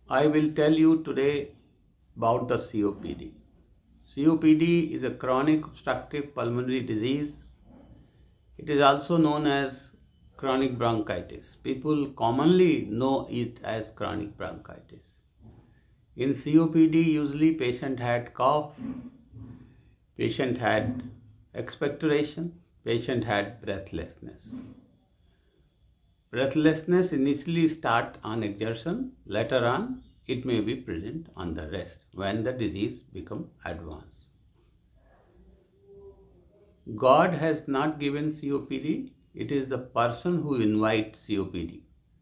I will tell you today about the COPD. COPD is a chronic obstructive pulmonary disease. It is also known as chronic bronchitis. People commonly know it as chronic bronchitis. In COPD, usually patient had cough, patient had expectoration, patient had breathlessness. Breathlessness initially starts on exertion, later on it may be present on the rest when the disease becomes advanced. God has not given COPD, it is the person who invites COPD.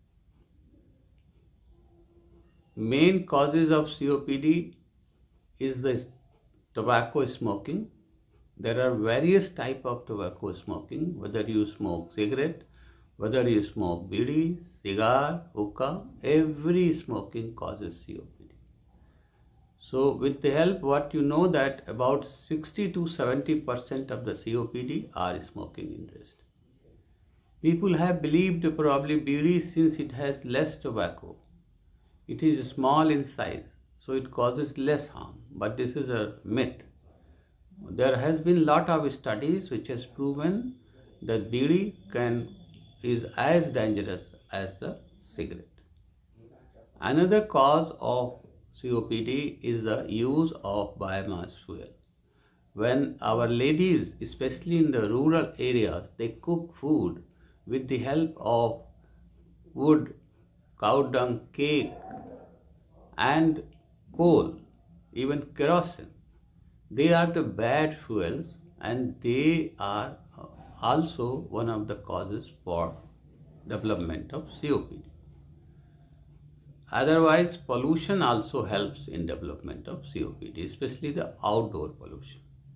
Main causes of COPD is the tobacco smoking. There are various types of tobacco smoking, whether you smoke cigarette, whether you smoke bidi, cigar, hookah, every smoking causes COPD. So with the help, what you know that about 60 to 70% of the COPD are smoking interest. People have believed probably bidi since it has less tobacco. It is small in size, so it causes less harm, but this is a myth. There has been lot of studies which has proven that bidi is as dangerous as the cigarette. Another cause of COPD is the use of biomass fuel. When our ladies, especially in the rural areas, they cook food with the help of wood, cow dung cake and coal, even kerosene, they are the bad fuels and they are also one of the causes for development of COPD. Otherwise, pollution also helps in development of COPD, especially the outdoor pollution.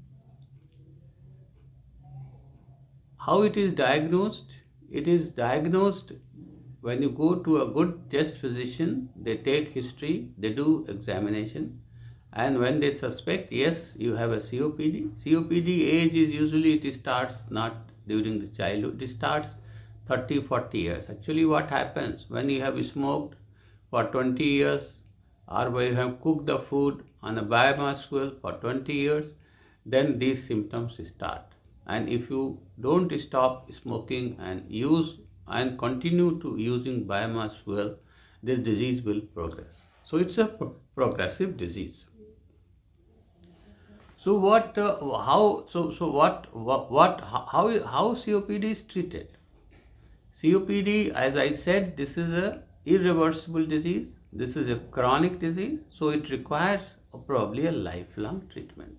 How it is diagnosed? It is diagnosed when you go to a good chest physician, they take history, they do examination, and when they suspect, yes, you have a COPD. COPD age is usually, it starts not during the childhood, it starts 30, 40 years. Actually, what happens when you have smoked for 20 years or when you have cooked the food on a biomass fuel for 20 years, then these symptoms start. And if you don't stop smoking and use and continue to using biomass fuel, this disease will progress. So it's a progressive disease. So how COPD is treated? COPD, as I said, this is a irreversible disease. This is a chronic disease, so it requires probably a lifelong treatment.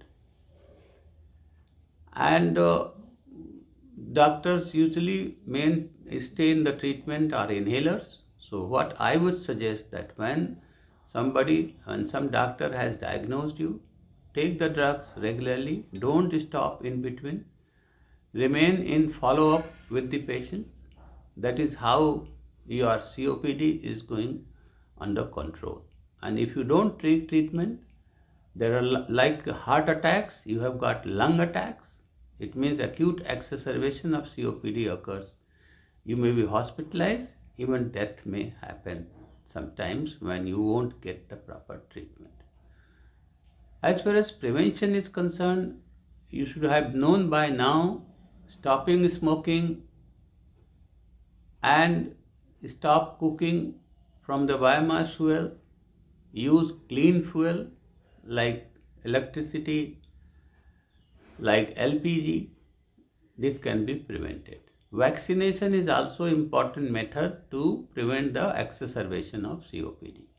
And doctors usually mainstay in the treatment are inhalers. So what I would suggest that when some doctor has diagnosed you, take the drugs regularly, don't stop in between, remain in follow-up with the patient. That is how your COPD is going under control. And if you don't take treatment, there are like heart attacks, you have got lung attacks. It means acute exacerbation of COPD occurs. You may be hospitalized, even death may happen sometimes when you won't get the proper treatment. As far as prevention is concerned, you should have known by now, stopping smoking and stop cooking from the biomass fuel, use clean fuel like electricity, like LPG, this can be prevented. Vaccination is also an important method to prevent the exacerbation of COPD.